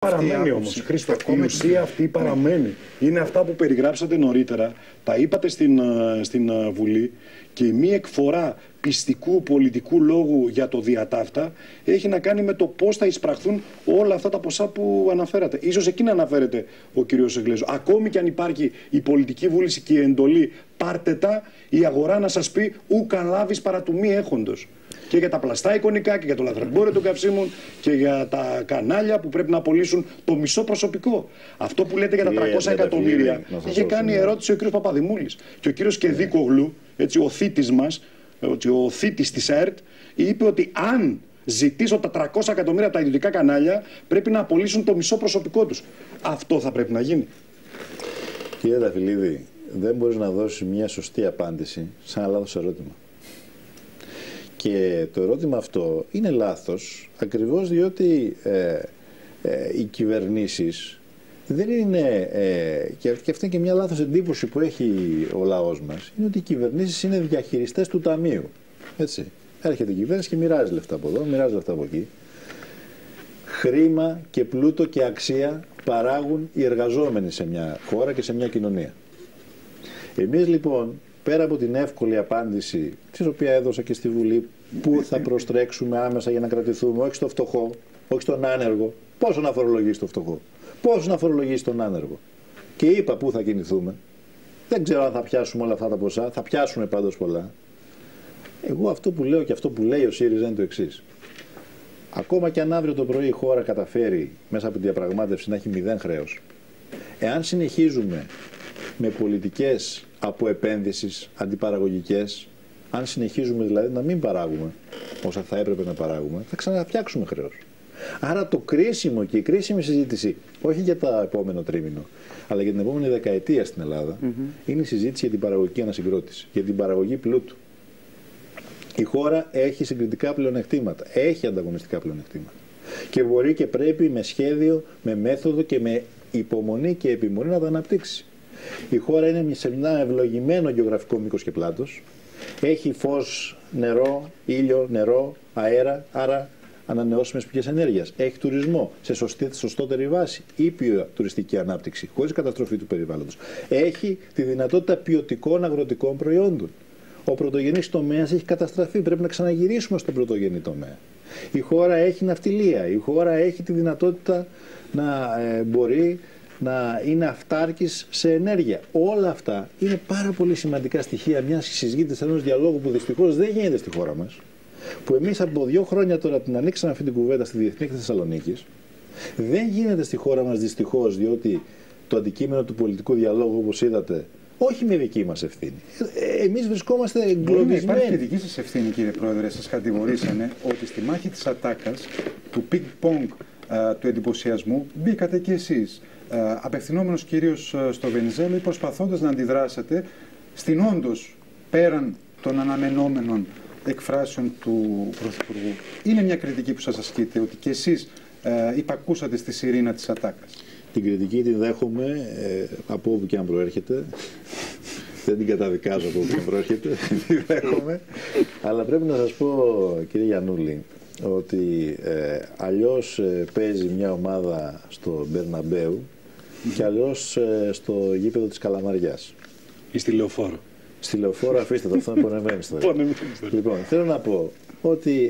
Παραμένει όμως, Χρήστο, η ουσία αυτή παραμένει. Είναι αυτά που περιγράψατε νωρίτερα, τα είπατε στην Βουλή, και η μη εκφορά πιστικού πολιτικού λόγου για το διατάφτα έχει να κάνει με το πώς θα εισπραχθούν όλα αυτά τα ποσά που αναφέρατε. Ίσως εκεί να αναφέρεται ο κύριος Εγγλέζος. Ακόμη και αν υπάρχει η πολιτική βούληση και η εντολή, πάρτε τα, η αγορά να σας πει ούκαν λάβεις παρά του μη έχοντος. Και για τα πλαστά εικονικά και για το λαθρεμπόριο των καυσίμων και για τα κανάλια που πρέπει να απολύσουν το μισό προσωπικό. Αυτό που λέτε για τα 300 εκατομμύρια είχε κάνει ερώτηση ο κύριος Παπαδημούλης. Και ο κύριος Κεδίκογλου, έτσι, ο θήτης μας, ο θήτης της ΕΡΤ, είπε ότι αν ζητήσω τα 300 εκατομμύρια από τα ιδιωτικά κανάλια, πρέπει να απολύσουν το μισό προσωπικό τους. Αυτό θα πρέπει να γίνει. Κύριε Ταφιλίδη, δεν μπορείς να δώσεις μια σωστή απάντηση σε ένα λάθος ερώτημα. Και το ερώτημα αυτό είναι λάθος ακριβώς διότι οι κυβερνήσεις δεν είναι, και αυτή είναι και μια λάθος εντύπωση που έχει ο λαός μας, είναι ότι οι κυβερνήσεις είναι διαχειριστές του ταμείου. Έτσι. Έρχεται η κυβέρνηση και μοιράζει λεφτά από εδώ, μοιράζει λεφτά από εκεί. Χρήμα και πλούτο και αξία παράγουν οι εργαζόμενοι σε μια χώρα και σε μια κοινωνία. Εμείς λοιπόν, πέρα από την εύκολη απάντηση, την οποία έδωσα και στη Βουλή, πού θα προστρέξουμε άμεσα για να κρατηθούμε, όχι στο φτωχό, όχι στον άνεργο, πόσο να φορολογήσει το φτωχό, πόσο να φορολογήσει τον άνεργο. Και είπα πού θα κινηθούμε. Δεν ξέρω αν θα πιάσουμε όλα αυτά τα ποσά, θα πιάσουμε πάντως πολλά. Εγώ αυτό που λέω και αυτό που λέει ο ΣΥΡΙΖΑ είναι το εξής. Ακόμα και αν αύριο το πρωί η χώρα καταφέρει μέσα από τη διαπραγμάτευση να έχει 0 χρέος, εάν συνεχίζουμε με πολιτικές αποεπένδυσης, αντιπαραγωγικές, αν συνεχίζουμε δηλαδή να μην παράγουμε όσα θα έπρεπε να παράγουμε, θα ξαναφτιάξουμε χρέος. Άρα το κρίσιμο και η κρίσιμη συζήτηση, όχι για το επόμενο τρίμηνο, αλλά για την επόμενη δεκαετία στην Ελλάδα, είναι η συζήτηση για την παραγωγική ανασυγκρότηση, για την παραγωγή πλούτου. Η χώρα έχει συγκριτικά πλεονεκτήματα, έχει ανταγωνιστικά πλεονεκτήματα. Και μπορεί και πρέπει με σχέδιο, με μέθοδο και με υπομονή και επιμονή να τα αναπτύξει. Η χώρα είναι σε ένα ευλογημένο γεωγραφικό μήκος και πλάτος. Έχει φως, νερό, ήλιο, νερό, αέρα, άρα ανανεώσιμες πηγές ενέργειας. Έχει τουρισμό σε σωστότερη βάση, ήπια τουριστική ανάπτυξη, χωρίς καταστροφή του περιβάλλοντος. Έχει τη δυνατότητα ποιοτικών αγροτικών προϊόντων. Ο πρωτογενής τομέας έχει καταστραφεί. Πρέπει να ξαναγυρίσουμε στον πρωτογενή τομέα. Η χώρα έχει ναυτιλία. Η χώρα έχει τη δυνατότητα να μπορεί να είναι αυτάρκης σε ενέργεια. Όλα αυτά είναι πάρα πολύ σημαντικά στοιχεία μιας συζήτησης, ενός διαλόγου που δυστυχώς δεν γίνεται στη χώρα μας. Που εμείς από 2 χρόνια τώρα την ανοίξαμε αυτή την κουβέντα στη Διεθνή Έκθεση Θεσσαλονίκης. Δεν γίνεται στη χώρα μας δυστυχώς, διότι το αντικείμενο του πολιτικού διαλόγου, όπως είδατε, όχι με δική μας ευθύνη. Εμείς βρισκόμαστε εγκλωβισμένοι. Υπάρχει και δική σας ευθύνη, κύριε Πρόεδρε. Σας κατηγορήσανε ότι στη μάχη της ατάκας, του πινκ-πονγκ, του εντυπωσιασμού, μπήκατε κι εσείς. Απευθυνόμενος κυρίως στο Βενιζέλο ή προσπαθώντας να αντιδράσετε στην όντως πέραν των αναμενόμενων εκφράσεων του Πρωθυπουργού. Είναι μια κριτική που σας ασκείτε, ότι κι εσείς υπακούσατε στη σιρήνα της ατάκας. Την κριτική την δέχομαι από όπου και αν προέρχεται. Δεν την καταδικάζω από όπου και αν προέρχεται. Την δέχομαι. Αλλά πρέπει να σας πω, κύριε Γιαννούλη, ότι αλλιώς παίζει μια ομάδα στο Μπερναμπέου και αλλιώς στο γήπεδο της Καλαμαριάς. Ή στη Λεωφόρο. Στη Λεωφόρο, αφήστε το, αυτό είναι πονεμένη ιστορία. Λοιπόν, θέλω να πω ότι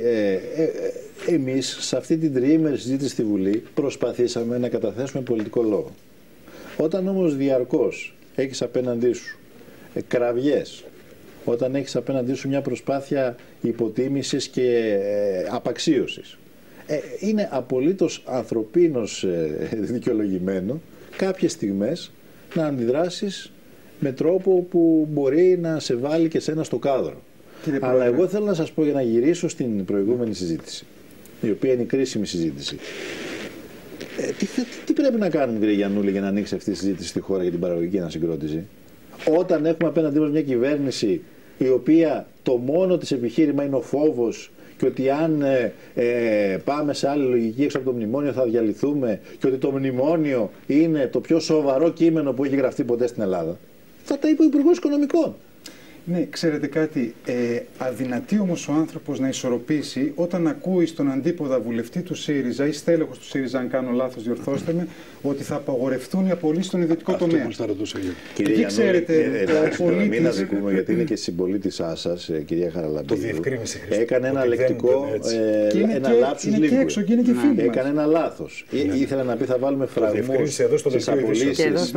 εμείς σε αυτή την τριήμερη συζήτηση στη Βουλή προσπαθήσαμε να καταθέσουμε πολιτικό λόγο. Όταν όμως διαρκώς έχεις απέναντί σου κραυγές, όταν έχεις απέναντί σου μια προσπάθεια υποτίμησης και απαξίωσης, είναι απολύτως ανθρωπίνως δικαιολογημένο κάποιες στιγμές να αντιδράσεις με τρόπο που μπορεί να σε βάλει και σένα στο κάδρο. Αλλά εγώ θέλω να σας πω, για να γυρίσω στην προηγούμενη συζήτηση, η οποία είναι η κρίσιμη συζήτηση. Τι πρέπει να κάνουμε, κύριε Γιαννούλη, για να ανοίξει αυτή η συζήτηση στη χώρα για την παραγωγική ανασυγκρότηση, όταν έχουμε απέναντί μας μια κυβέρνηση η οποία το μόνο της επιχείρημα είναι ο φόβος και ότι αν πάμε σε άλλη λογική έξω από το μνημόνιο θα διαλυθούμε και ότι το μνημόνιο είναι το πιο σοβαρό κείμενο που έχει γραφτεί ποτέ στην Ελλάδα. Θα τα είπε ο Υπουργός Οικονομικών. Ναι, ξέρετε κάτι, αδυνατεί όμως ο άνθρωπος να ισορροπήσει όταν ακούει στον αντίποδα βουλευτή του ΣΥΡΙΖΑ ή στέλεχος του ΣΥΡΙΖΑ, αν κάνω λάθος διορθώστε με, ότι θα απαγορευτούν οι απολύσεις στον ιδιωτικό τομέα. Αυτό θα ρωτούσα εγώ. Εκεί ξέρετε, ο πολίτης... Μην αδικούμε, γιατί είναι και συμπολίτησά σας, κυρία Χαραλαμπίδου. Το διευκρίνησε, Χρήστο. Έκανε ένα λεκτικό, ένα λάψους λίγο. Έκανε ένα λάθος. Ήθελε να πει θα βάλουμε φραγμούς στις απολύσεις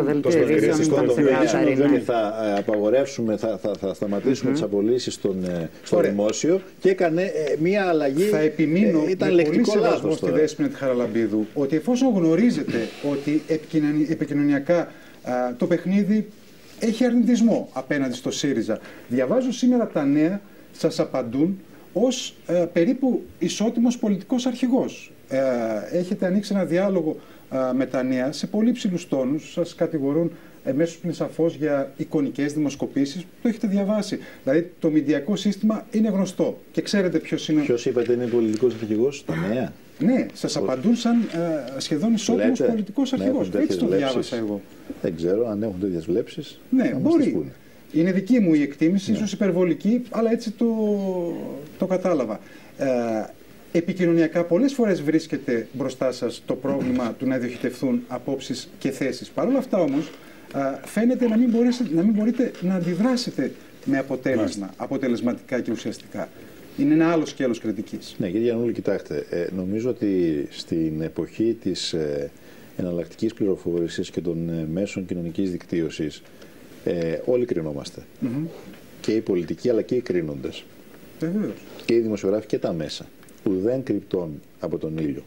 και θα απαγορεύσουμε, θα σταματήσουμε τις απολύσεις στο δημόσιο, και έκανε μία αλλαγή. Θα επιμείνω ήταν με πολύ λεκτικό σεβασμό λάθος στη Δέσποινα τη Χαραλαμπίδου ότι εφόσον γνωρίζετε ότι επικοινωνιακά το παιχνίδι έχει αρνητισμό απέναντι στο ΣΥΡΙΖΑ, διαβάζω σήμερα τα νέα, σας απαντούν ως περίπου ισότιμος πολιτικός αρχηγός. Έχετε ανοίξει ένα διάλογο με τα νέα σε πολύ ψηλούς τόνους, σας κατηγορούν εμέσως πλην σαφώς για εικονικές δημοσκοπήσεις, το έχετε διαβάσει. Δηλαδή το μηντιακό σύστημα είναι γνωστό και ξέρετε ποιος είναι. Ποιος είπατε είναι πολιτικός αρχηγός, τα νέα? Ναι, σας απαντούν σαν σχεδόν ισότιμος πολιτικός αρχηγός. Έτσι το διάβασα εγώ. Δεν ξέρω αν έχουν τέτοιες βλέψεις. Ναι, μπορεί. Είναι δική μου η εκτίμηση, ίσως υπερβολική, αλλά έτσι το κατάλαβα. Επικοινωνιακά πολλές φορές βρίσκεται μπροστά σας το πρόβλημα του να διοχετευθούν απόψεις και θέσεις. Παρ' όλα αυτά όμως φαίνεται να μην μπορείτε να αντιδράσετε με αποτελεσματικά και ουσιαστικά. Είναι ένα άλλο σκέλος κριτικής. Ναι, κύριε Γιαννούλη, κοιτάξτε, νομίζω ότι στην εποχή της εναλλακτικής πληροφορήσης και των μέσων κοινωνικής δικτύωσης όλοι κρινόμαστε. Και οι πολιτικοί αλλά και οι κρίνοντες. Βεβαίως. Και οι δημοσιογράφοι και τα μέσα. Ουδέν κρυπτών από τον ήλιο.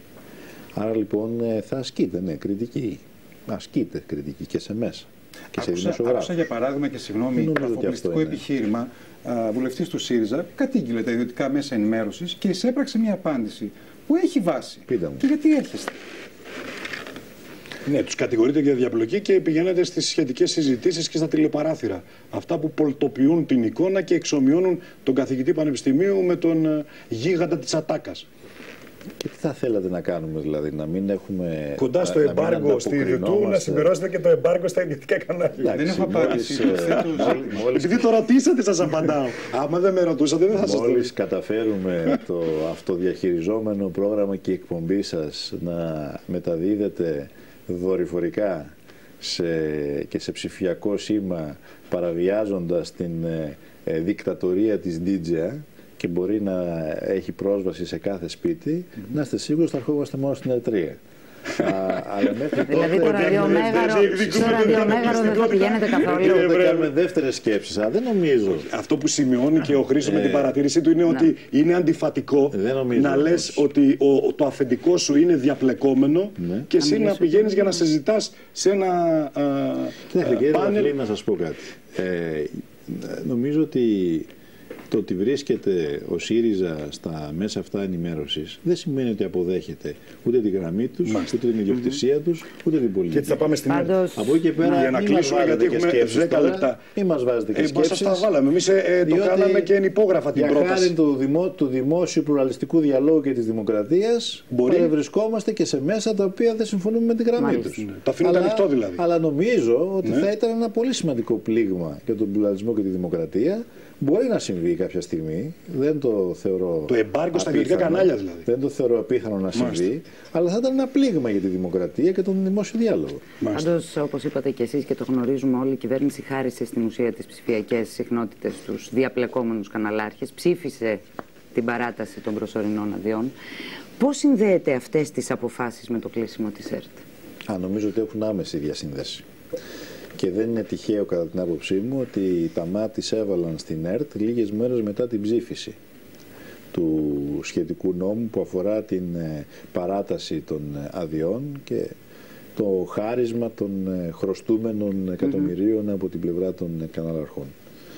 Άρα λοιπόν θα ασκείτε κριτική. Ασκείτε κριτική και σε μέσα. Και σε δημοσιογράφους. Άκουσα για παράδειγμα και συγγνώμη αφοπλιστικό επιχείρημα. Βουλευτής του ΣΥΡΙΖΑ κατήγγειλε τα ιδιωτικά μέσα ενημέρωσης και εισέπραξε μια απάντηση που έχει βάση. Πείτε μου. Και γιατί έρχεστε? Ναι, τους κατηγορείτε για διαπλοκή και πηγαίνετε στις σχετικές συζητήσεις και στα τηλεπαράθυρα. Αυτά που πολτοποιούν την εικόνα και εξομοιώνουν τον καθηγητή πανεπιστημίου με τον γίγαντα της ατάκας. Και τι θα θέλατε να κάνουμε, δηλαδή, να μην έχουμε. Κοντά στο εμπάργκο στη YouTube, να συμπληρώσετε και το εμπάργκο στα ιδιωτικά κανάλια. Δεν έχω απάντηση. Επειδή το ρωτήσατε, σας απαντάω. Άμα δεν με ρωτούσατε, δεν θα σας το πω. Μόλις καταφέρουμε το αυτοδιαχειριζόμενο πρόγραμμα και η εκπομπή σας να μεταδίδεται δορυφορικά και σε ψηφιακό σήμα, παραβιάζοντας την δικτατορία της DJ, και μπορεί να έχει πρόσβαση σε κάθε σπίτι, να είστε σίγουροι ότι θα ερχόμαστε μόνο στην ΕΤΡΙΑ. Αλλά μέχρι τότε. Δηλαδή το ραδιομέγαρο δεν θα πηγαίνετε καθόλου. Δεν κάνουμε δεύτερες σκέψεις. Δεν νομίζω. Αυτό που σημειώνει και ο Χρήστος με την παρατήρησή του είναι ότι είναι αντιφατικό να λες ότι το αφεντικό σου είναι διαπλεκόμενο και εσύ να πηγαίνεις για να συζητάς σε ένα πάνελ. Να σας πω κάτι. Νομίζω ότι το ότι βρίσκεται ο ΣΥΡΙΖΑ στα μέσα αυτά ενημέρωσης δεν σημαίνει ότι αποδέχεται ούτε τη γραμμή τους, ούτε την ιδιοκτησία τους, ούτε την πολιτική. Και έτσι θα πάμε στην άλλη. Από εκεί και πέρα, για να κλείσουμε, γιατί έχουμε 10 λεπτά. Μην μας βάζετε και σκέψεις. Μας τα βάλαμε. Εμείς το κάναμε και ενυπόγραφα την πρόταση. Για χάρη του δημόσιου πλουραλιστικού διαλόγου και της δημοκρατίας, παρευρισκόμαστε και σε μέσα τα οποία δεν συμφωνούμε με τη γραμμή τους. Το αφήνουν ανοιχτό δηλαδή. Αλλά νομίζω ότι θα ήταν ένα πολύ σημαντικό πλήγμα για τον πλουραλισμό και τη δημοκρατία. Μπορεί να συμβεί κάποια στιγμή, δεν το θεωρώ. Το εμπάργκο στα ιδιωτικά κανάλια δηλαδή. Δεν το θεωρώ απίθανο να συμβεί, αλλά θα ήταν ένα πλήγμα για τη δημοκρατία και τον δημόσιο διάλογο. Πάντως, όπως είπατε και εσείς και το γνωρίζουμε όλοι, η κυβέρνηση χάρισε στην ουσία τις ψηφιακές συχνότητες στους διαπλεκόμενους καναλάρχες, ψήφισε την παράταση των προσωρινών αδειών. Πώς συνδέεται αυτές τις αποφάσεις με το κλείσιμο της ΕΡΤ? Νομίζω ότι έχουν άμεση διασύνδεση. Και δεν είναι τυχαίο κατά την άποψή μου ότι τα ΜΑΤ έβαλαν στην ΕΡΤ λίγες μέρες μετά την ψήφιση του σχετικού νόμου που αφορά την παράταση των αδειών και το χάρισμα των χρωστούμενων εκατομμυρίων από την πλευρά των καναλαρχών.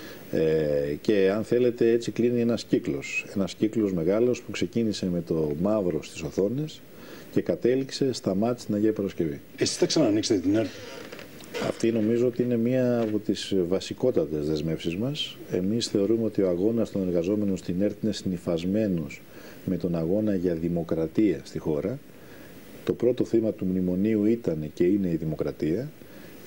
Και αν θέλετε έτσι κλείνει ένας κύκλος μεγάλος που ξεκίνησε με το μαύρο στις οθόνες και κατέληξε στα ΜΑΤ στην Αγία Παρασκευή. Εσείς θα ξανανοίξετε την ΕΡΤ? Αυτή νομίζω ότι είναι μία από τις βασικότατες δεσμεύσεις μας. Εμείς θεωρούμε ότι ο αγώνας των εργαζόμενων στην ΕΡΤ είναι συνυφασμένος με τον αγώνα για δημοκρατία στη χώρα. Το πρώτο θύμα του μνημονίου ήταν και είναι η δημοκρατία.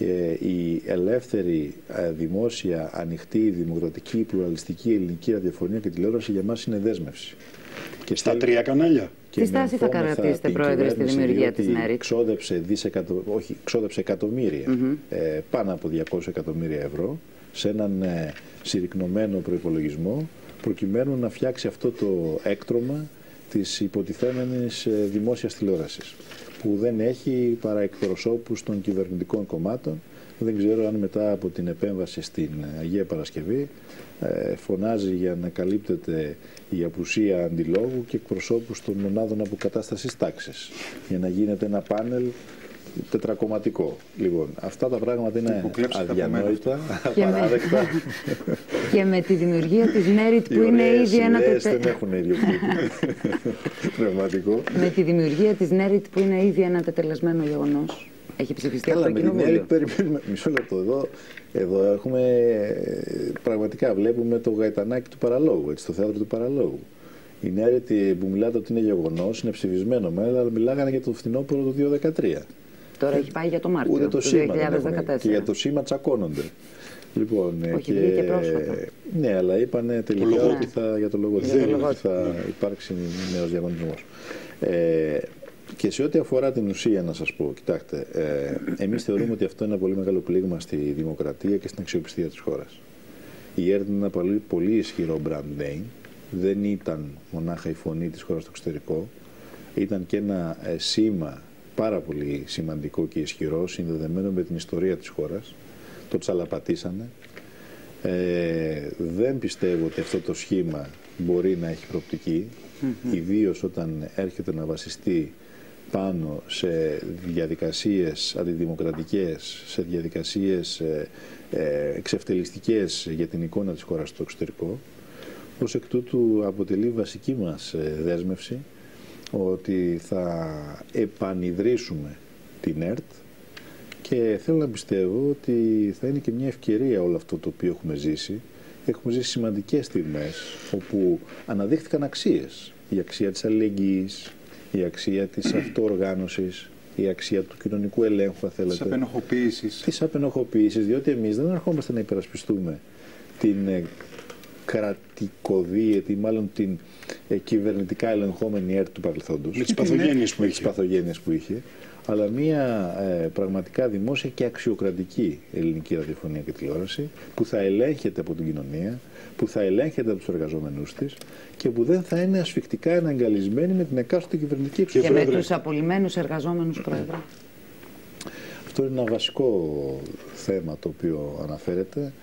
η ελεύθερη, δημόσια, ανοιχτή, δημοκρατική, πλουραλιστική ελληνική ραδιοφωνία και τηλεόραση για μας είναι δέσμευση. Και στα 3 κανάλια. Τι στάση θα κρατήσετε, Πρόεδρε, στη δημιουργία της ΝΕΡΙΤ? Ξόδεψε εκατομμύρια, πάνω από 200 εκατομμύρια ευρώ, σε έναν συρρικνωμένο προϋπολογισμό, προκειμένου να φτιάξει αυτό το έκτρωμα της υποτιθέμενης δημόσιας τηλεόρασης, που δεν έχει παρά εκπροσώπους των κυβερνητικών κομμάτων. Δεν ξέρω αν μετά από την επέμβαση στην Αγία Παρασκευή φωνάζει για να καλύπτεται η απουσία αντιλόγου και εκπροσώπους των μονάδων αποκατάστασης τάξης, για να γίνεται ένα πάνελ τετρακομματικό. Λοιπόν, αυτά τα πράγματα είναι αδιανόητα, απαράδεκτα. Και με τη δημιουργία της ΝΕΡΙΤ που είναι ήδη ένα δεν έχουν ιδιοκτήτη πνευματικό. Με τη δημιουργία της ΝΕΡΙΤ που είναι ήδη ένα τετελεσμένο γεγονός. Έχει ψηφιστεί από το Κοινοβούλιο. Μισό λεπτό εδώ έχουμε, πραγματικά βλέπουμε το γαϊτανάκι του παραλόγου, έτσι, το θέατρο του παραλόγου. Η ΝΕΡΙΤ που μιλάτε ότι είναι γεγονός, είναι ψηφισμένο μέλο, αλλά μιλάγανε για το φθινόπωρο του 2013. Τώρα έχει πάει για το Μάρτιο του 2014. Και για το σήμα τσακώνονται. Λοιπόν, όχι, βγήκε πρόσφατα. Ναι, αλλά είπανε τελικά ότι για το λόγο ότι θα υπάρξει νέος διαγωνισμός. Και σε ό,τι αφορά την ουσία, να σας πω, κοιτάξτε, εμείς θεωρούμε ότι αυτό είναι ένα πολύ μεγάλο πλήγμα στη δημοκρατία και στην αξιοπιστία της χώρας. Η ΕΡΤ είναι ένα πολύ ισχυρό brand name. Δεν ήταν μονάχα η φωνή της χώρας στο εξωτερικό. Ήταν και ένα σήμα πάρα πολύ σημαντικό και ισχυρό, συνδεδεμένο με την ιστορία της χώρας. Το τσαλαπατήσανε. Δεν πιστεύω ότι αυτό το σχήμα μπορεί να έχει προοπτική, ιδίως όταν έρχεται να βασιστεί πάνω σε διαδικασίες αντιδημοκρατικές, σε διαδικασίες εξευτελιστικές για την εικόνα της χώρας στο εξωτερικό. Ως εκ τούτου αποτελεί βασική μας δέσμευση ότι θα επανιδρύσουμε την ΕΡΤ και θέλω να πιστεύω ότι θα είναι και μια ευκαιρία όλο αυτό το οποίο έχουμε ζήσει. Έχουμε ζήσει σημαντικές στιγμές όπου αναδείχθηκαν αξίες. Η αξία της αλληλεγγύης, η αξία της αυτοοργάνωσης, η αξία του κοινωνικού ελέγχου, αν θέλετε. Της απενοχοποίησης, διότι εμείς δεν ερχόμαστε να υπερασπιστούμε την κρατικοδίαιτη, μάλλον την κυβερνητικά ελεγχόμενη ΕΡΤ του παρελθόντος. Με τις παθογένειες που είχε. Αλλά μια πραγματικά δημόσια και αξιοκρατική ελληνική ραδιοφωνία και τηλεόραση που θα ελέγχεται από την κοινωνία, που θα ελέγχεται από τους εργαζόμενούς της και που δεν θα είναι ασφικτικά εναγκαλισμένη με την εκάστοτε κυβερνητική εξουσία. Και με τους απολυμμένους εργαζόμενους, Πρόεδρε. Αυτό είναι ένα βασικό θέμα το οποίο αναφέρεται.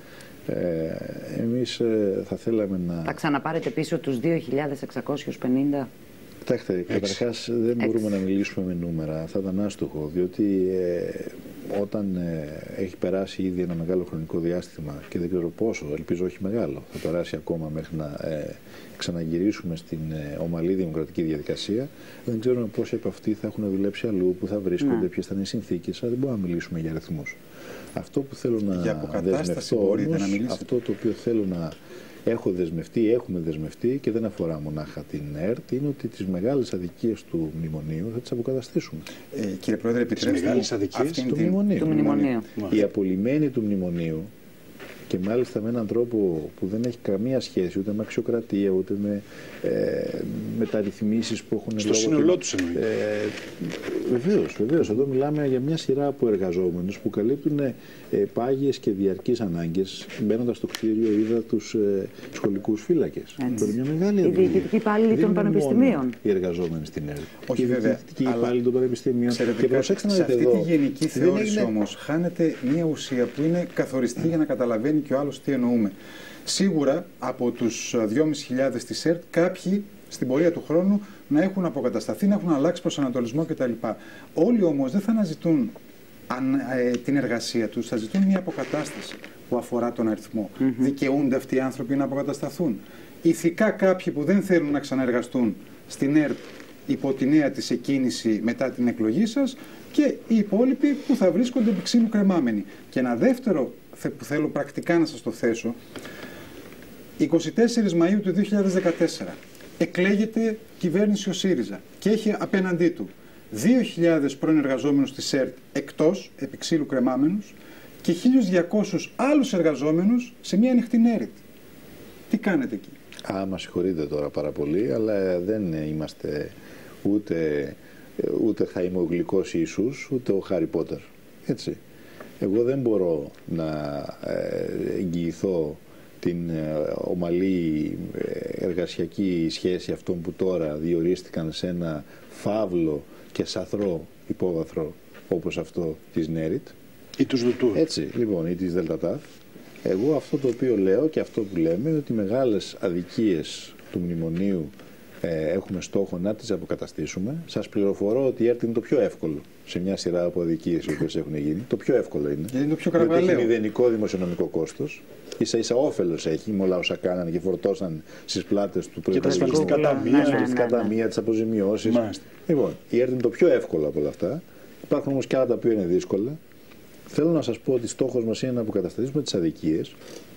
Εμείς θα θέλαμε να... Θα ξαναπάρετε πίσω τους 2.650. Κοιτάξτε, καταρχάς δεν μπορούμε να μιλήσουμε με νούμερα, θα ήταν άστοχο, διότι όταν έχει περάσει ήδη ένα μεγάλο χρονικό διάστημα και δεν ξέρω πόσο, ελπίζω όχι μεγάλο, θα περάσει ακόμα μέχρι να ξαναγυρίσουμε στην ομαλή δημοκρατική διαδικασία, δεν ξέρουμε πόσοι από αυτοί θα έχουν δουλέψει αλλού, που θα βρίσκονται, ποιες θα είναι οι συνθήκες, αλλά δεν μπορούμε να μιλήσουμε για αριθμούς. Αυτό που θέλω να δεσμευτώ όμως, αυτό το οποίο θέλω να έχω δεσμευτεί, έχουμε δεσμευτεί και δεν αφορά μονάχα την ΕΡΤ, είναι ότι τις μεγάλες αδικίες του μνημονίου θα τις αποκαταστήσουμε. Κύριε Πρόεδρε, επιτρέψτε τις μεγάλες αδικίες του μνημονίου. Οι απολυμμένοι του μνημονίου και μάλιστα με έναν τρόπο που δεν έχει καμία σχέση ούτε με αξιοκρατία, ούτε με μεταρρυθμίσεις που έχουν... Στο σύνολό τους εννοείται. Βεβαίως. Εδώ μιλάμε για μια σειρά από εργαζόμενους που καλύπτουν πάγιες και διαρκείς ανάγκες. Μπαίνοντας στο κτίριο είδα τους σχολικούς φύλακες. Μια μεγάλη οι διοικητικοί υπάλληλοι των πανεπιστημίων. Οι εργαζόμενοι στην ΕΡΤ. Όχι βέβαια. Οι διοικητικοί υπάλληλοι των πανεπιστημίων. Και προσέξτε να δείτε εδώ. Σε αυτή τη γενική θεώρηση όμως χάνεται μια ουσία που είναι καθοριστική για να καταλαβαίνει και ο άλλος τι εννοούμε. Σίγουρα από τους 2.500 της ΕΡΤ κάποιοι στην πορεία του χρόνου να έχουν αποκατασταθεί, να έχουν αλλάξει προσανατολισμό κτλ. Όλοι όμως δεν θα αναζητούν την εργασία τους, θα ζητούν μια αποκατάσταση που αφορά τον αριθμό. Δικαιούνται αυτοί οι άνθρωποι να αποκατασταθούν. Ηθικά κάποιοι που δεν θέλουν να ξαναεργαστούν στην ΕΡΤ υπό τη νέα της εκκίνηση μετά την εκλογή σας και οι υπόλοιποι που θα βρίσκονται επί ξύλου κρεμάμενοι. Και ένα δεύτερο που θέλω πρακτικά να σας το θέσω, 24 Μαΐου του 2014 εκλέγεται κυβέρνηση ο ΣΥΡΙΖΑ και έχει απέναντί του 2.000 πρώην εργαζόμενους της ΕΡΤ εκτός, επί ξύλου κρεμάμενους, και 1.200 άλλους εργαζόμενους σε μια ανοιχτή ΕΡΤ. Τι κάνετε εκεί? Μας συγχωρείτε τώρα πάρα πολύ, αλλά δεν είμαστε ούτε Χαϊμογλυκός Ιησούς, ούτε ο Χάρι Πότερ. Έτσι. Εγώ δεν μπορώ να εγγυηθώ την ομαλή εργασιακή σχέση αυτών που τώρα διορίστηκαν σε ένα φαύλο και σαθρό υπόβαθρο όπως αυτό της ΝΕΡΙΤ. Ή τους ΔΟΤΟΥ. Έτσι, λοιπόν, ή της ΔΕΛΤΑΤΑΦ. Εγώ αυτό το οποίο λέω και αυτό που λέμε, ότι μεγάλες αδικίες του μνημονίου έχουμε στόχο να τις αποκαταστήσουμε. Σας πληροφορώ ότι η ΕΡΤ είναι το πιο εύκολο σε μια σειρά από αδικίες οι οποίες έχουν γίνει. Το πιο εύκολο είναι. Είναι το πιο διότι καραβαλαίο. έχει μηδενικό δημοσιονομικό κόστος. Ίσα-ίσα όφελος έχει με όλα όσα κάνανε και φορτώσαν στις πλάτες του Και τα ασφαλιστικά ταμεία, τις αποζημιώσεις. Μάλιστα. Λοιπόν, η ΕΡΤ είναι το πιο εύκολο από όλα αυτά. Υπάρχουν όμως και άλλα τα οποία είναι δύσκολα. Θέλω να σας πω ότι στόχος μας είναι να αποκαταστήσουμε τις αδικίες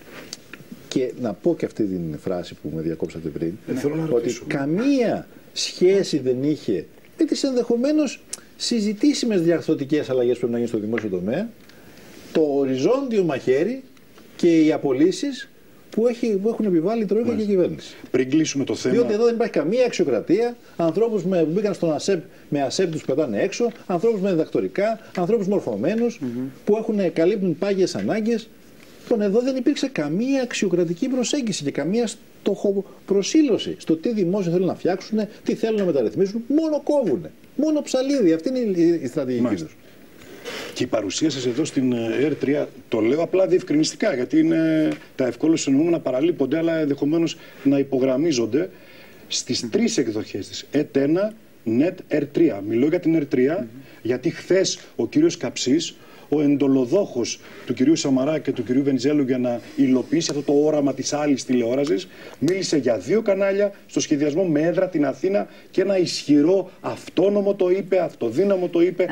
και να πω και αυτή την φράση που με διακόψατε πριν, ότι καμία σχέση δεν είχε με τις ενδεχομένως συζητήσιμες διαρθρωτικές αλλαγές που πρέπει να γίνουν στο δημόσιο τομέα, το οριζόντιο μαχαίρι και οι απολύσεις που έχουν επιβάλει η Τρόικα και η κυβέρνηση. Πριν κλείσουμε το θέμα. Διότι εδώ δεν υπάρχει καμία αξιοκρατία. Ανθρώπους που μπήκαν στον ΑΣΕΠ, με ΑΣΕΠ τους πετάνε έξω, ανθρώπους με διδακτορικά, ανθρώπους μορφωμένους που καλύπτουν πάγιες ανάγκες. Λοιπόν, εδώ δεν υπήρξε καμία αξιοκρατική προσέγγιση και καμία στοχοπροσήλωση στο τι δημόσιο θέλουν να φτιάξουν, τι θέλουν να μεταρρυθμίσουν. Μόνο κόβουνε. Μόνο ψαλίδι. Αυτή είναι η στρατηγική τους. Και η παρουσία σας εδώ στην ΕΡΤ3, το λέω απλά διευκρινιστικά, γιατί είναι τα ευκόλως εννοούμενα παραλείπονται, αλλά ενδεχομένως να υπογραμμίζονται στις τρεις εκδοχές της. ΕΤ1, ΝΕΤ, ΕΡΤ3. Μιλώ για την ΕΡΤ3, γιατί χθες ο κύριος Καψής, ο εντολοδόχος του κυρίου Σαμαρά και του κυρίου Βενιζέλου για να υλοποιήσει αυτό το όραμα της άλλης τηλεόρασης, μίλησε για 2 κανάλια στο σχεδιασμό με έδρα την Αθήνα και ένα ισχυρό αυτόνομο το είπε, αυτοδύναμο το είπε,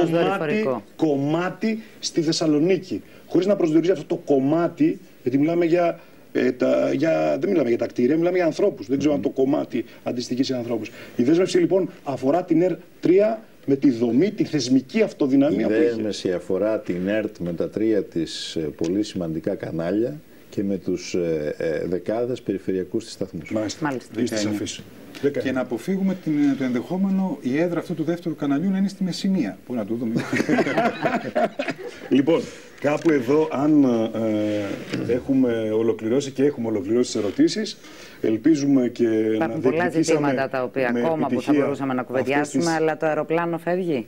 κομμάτι στη Θεσσαλονίκη. Χωρίς να προσδιορίζει αυτό το κομμάτι, γιατί μιλάμε δεν μιλάμε για τα κτίρια, μιλάμε για ανθρώπους. Δεν ξέρω αν το κομμάτι αντιστοιχεί σε ανθρώπους. Η δέσμευση λοιπόν αφορά την ΕΡΤ3 με τη δομή, τη θεσμική αυτοδυναμία που έχει. Η δέσμευση αφορά την ΕΡΤ με τα 3 της πολύ σημαντικά κανάλια και με τους δεκάδες περιφερειακούς της σταθμούς. Μάλιστα. Είστε σαφείς. Και να αποφύγουμε το ενδεχόμενο η έδρα αυτού του δεύτερου καναλιού να είναι στη Μεσσηνία. Πού να το δούμε. Λοιπόν, κάπου εδώ, αν έχουμε ολοκληρώσει και έχουμε ολοκληρώσει τις ερωτήσεις, ελπίζουμε και υπάρχουν πολλά ζητήματα τα οποία ακόμα που θα μπορούσαμε να κουβεντιάσουμε, αλλά το αεροπλάνο φεύγει.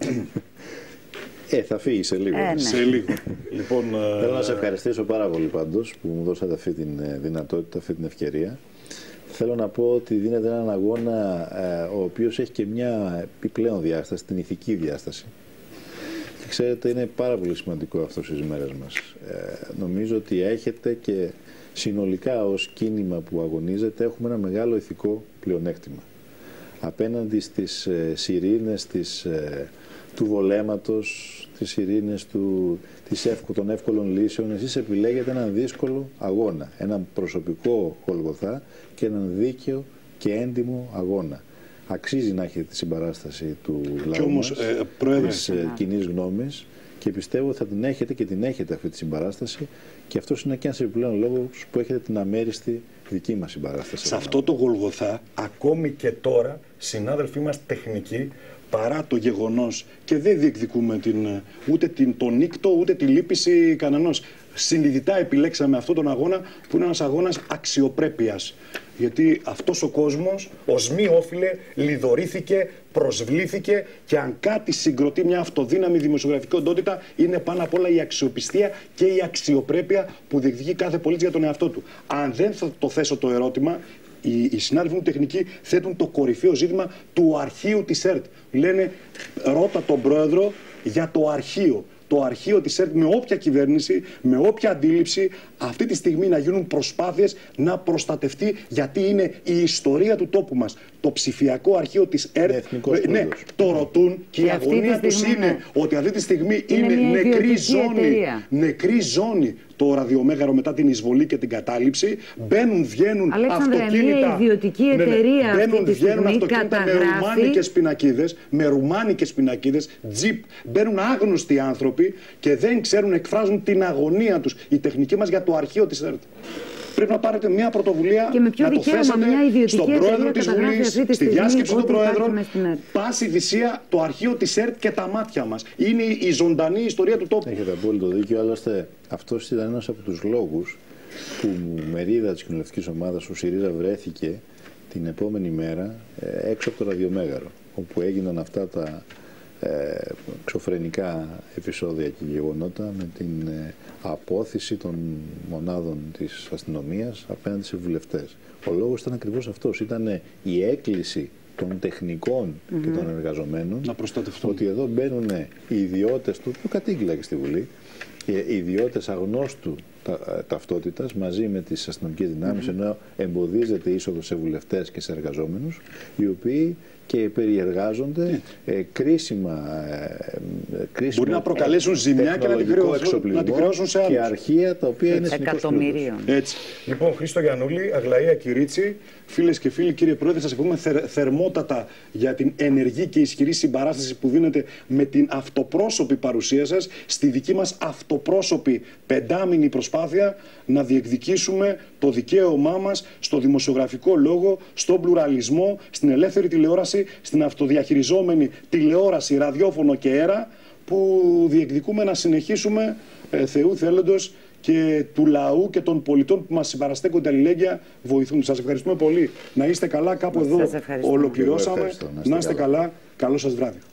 Θα φύγει σε λίγο. Ναι. Σε λίγο. Λοιπόν, θέλω να σε ευχαριστήσω πάρα πολύ πάντως που μου δώσατε αυτή τη δυνατότητα, αυτή την ευκαιρία. Θέλω να πω ότι δίνεται έναν αγώνα ο οποίος έχει και μια επιπλέον διάσταση, την ηθική διάσταση. Και ξέρετε, είναι πάρα πολύ σημαντικό αυτό στις μέρες μας. Νομίζω ότι έχετε και συνολικά ως κίνημα που αγωνίζεται έχουμε ένα μεγάλο ηθικό πλεονέκτημα. Απέναντι στις σιρήνες του βολέματος, τις σιρήνες των εύκολων λύσεων, εσείς επιλέγετε έναν δύσκολο αγώνα, έναν προσωπικό Γολγοθά και έναν δίκαιο και έντιμο αγώνα. Αξίζει να έχετε τη συμπαράσταση του λαού μας, της κοινής γνώμης, και πιστεύω ότι θα την έχετε και την έχετε αυτή τη συμπαράσταση, και αυτός είναι και ένας επιπλέον λόγος που έχετε την αμέριστη δική μας συμπαράσταση. Σε αυτό το Γολγοθά, ακόμη και τώρα, συνάδελφοί μας τεχνικοί, παρά το γεγονός, και δεν διεκδικούμε ούτε τον νύκτο ούτε τη λύπηση κανενός, συνειδητά επιλέξαμε αυτόν τον αγώνα που είναι ένας αγώνας αξιοπρέπειας. Γιατί αυτός ο κόσμος ως μη όφιλε λιδωρήθηκε, προσβλήθηκε, και αν κάτι συγκροτεί μια αυτοδύναμη δημοσιογραφική οντότητα είναι πάνω απ' όλα η αξιοπιστία και η αξιοπρέπεια που διεκδικεί κάθε πολίτης για τον εαυτό του. Αν δεν θα το θέσω το ερώτημα, οι συνάδελφοι μου τεχνικοί θέτουν το κορυφαίο ζήτημα του αρχείου της ΕΡΤ. Λένε, ρώτα τον πρόεδρο για το αρχείο. Το αρχείο της ΕΡΤ, με όποια κυβέρνηση, με όποια αντίληψη, αυτή τη στιγμή να γίνουν προσπάθειες να προστατευτεί, γιατί είναι η ιστορία του τόπου μας. Το ψηφιακό αρχείο της ΕΡΤ, ναι, το ρωτούν, και η αγωνία τους είναι ότι αυτή τη στιγμή είναι νεκρή ζώνη το ραδιομέγαρο μετά την εισβολή και την κατάληψη. Μπαίνουν, βγαίνουν αυτοκίνητα. Μια ιδιωτική εταιρεία μπαίνουν, βγαίνουν αυτοκίνητα με ρουμάνικες πινακίδες, τζιπ. Μπαίνουν άγνωστοι άνθρωποι και δεν ξέρουν, εκφράζουν την αγωνία τους. Η τεχνική μας για το αρχείο της ΕΡΤ. Πρέπει να πάρετε μια πρωτοβουλία και με ποιο να το θέσετε στον πρόεδρο της Βουλής, στη διάσκεψη των Προέδρων. Πάση θυσία το αρχείο της ΕΡΤ και τα μάτια μας. Είναι η ζωντανή ιστορία του τόπου. Έχετε απόλυτο δίκιο, άλλωστε αυτός ήταν ένας από τους λόγους που μερίδα της κοινοβουλευτικής ομάδας ο ΣΥΡΙΖΑ βρέθηκε την επόμενη μέρα έξω από το ραδιομέγαρο, όπου έγιναν αυτά τα εξωφρενικά επεισόδια και γεγονότα με την απόθεση των μονάδων της αστυνομίας απέναντι σε βουλευτές. Ο λόγος ήταν ακριβώς αυτός. Ήταν η έκκληση των τεχνικών και των εργαζομένων να προστατευτούν. Ότι εδώ μπαίνουν οι ιδιώτες του, που κατήγγειλα και στη Βουλή, οι ιδιώτες αγνώστου ταυτότητας μαζί με τις αστυνομικές δυνάμεις, ενώ εμποδίζεται η είσοδο σε βουλευτές και σε εργαζόμενους, οι οποίοι και περιεργάζονται κρίσιμα μπορεί να προκαλέσουν ζημιά και να την χρεώσουν σε άλλους. Και αρχεία τα οποία είναι εκατομμυρίων. Έτσι. Λοιπόν, Χρήστο Γιαννούλη, Αγλαία Κυρίτσι, φίλες και φίλοι, κύριε Πρόεδρε, σας ευχαριστούμε θερμότατα για την ενεργή και ισχυρή συμπαράσταση που δίνετε με την αυτοπρόσωπη παρουσία σας στη δική μας αυτοπρόσωπη πεντάμηνη προσπάθεια να διεκδικήσουμε το δικαίωμά μας στο δημοσιογραφικό λόγο, στον πλουραλισμό, στην ελεύθερη τηλεόραση, στην αυτοδιαχειριζόμενη τηλεόραση, ραδιόφωνο και αέρα, που διεκδικούμε να συνεχίσουμε Θεού θέλοντος και του λαού και των πολιτών που μας συμπαραστέκονται αλληλέγγυα βοηθούν. Σας ευχαριστούμε πολύ. Να είστε καλά, κάπου εδώ ολοκληρώσαμε. Να είστε καλά. Καλό σας βράδυ.